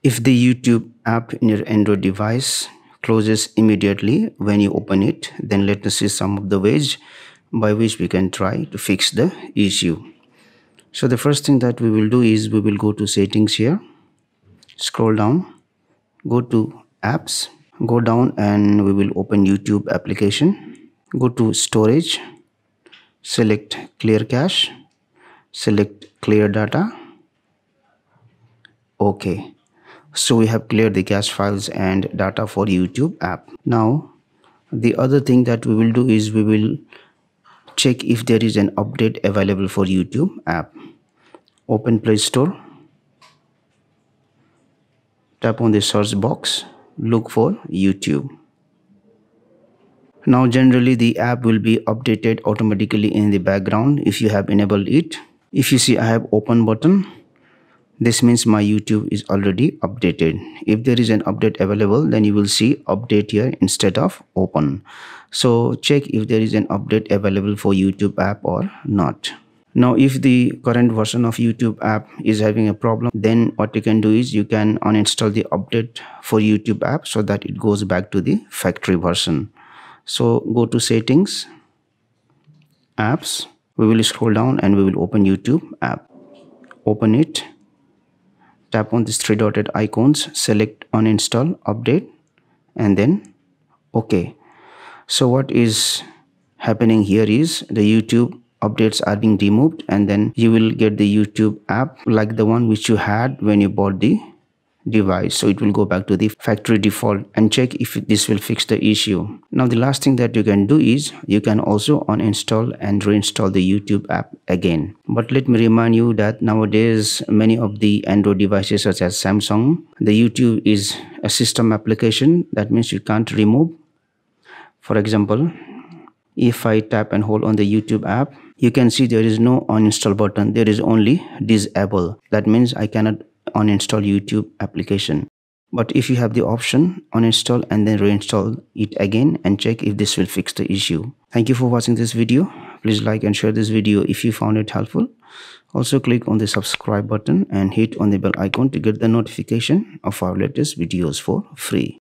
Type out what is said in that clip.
If the YouTube app in your Android device closes immediately when you open it, then let us see some of the ways by which we can try to fix the issue. So the first thing that we will do is we will go to settings here, scroll down, go to apps, go down and we will open YouTube application, go to storage, select clear cache, select clear data. Okay, so we have cleared the cache files and data for YouTube app. Now the other thing that we will do is we will check if there is an update available for YouTube app. Open Play Store, tap on the search box, look for YouTube. Now generally the app will be updated automatically in the background if you have enabled it. If you see I have open button, this means my YouTube is already updated. If there is an update available, then you will see update here instead of open. So check if there is an update available for YouTube app or not. Now if the current version of YouTube app is having a problem, then what you can do is you can uninstall the update for YouTube app so that it goes back to the factory version. So go to settings, apps, we will scroll down and we will open YouTube app. Open it, tap on these three dotted icons, select uninstall update and then OK. So what is happening here is the YouTube updates are being removed and then you will get the YouTube app like the one which you had when you bought the device. So it will go back to the factory default, and check if this will fix the issue. Now the last thing that you can do is you can also uninstall and reinstall the YouTube app again. But let me remind you that nowadays many of the Android devices such as Samsung, the YouTube is a system application. That means you can't remove. For example, if I tap and hold on the YouTube app, you can see there is no uninstall button, there is only disable. That means I cannot uninstall YouTube application. But if you have the option, uninstall and then reinstall it again and check if this will fix the issue. Thank you for watching this video. Please like and share this video if you found it helpful. Also click on the subscribe button and hit on the bell icon to get the notification of our latest videos for free.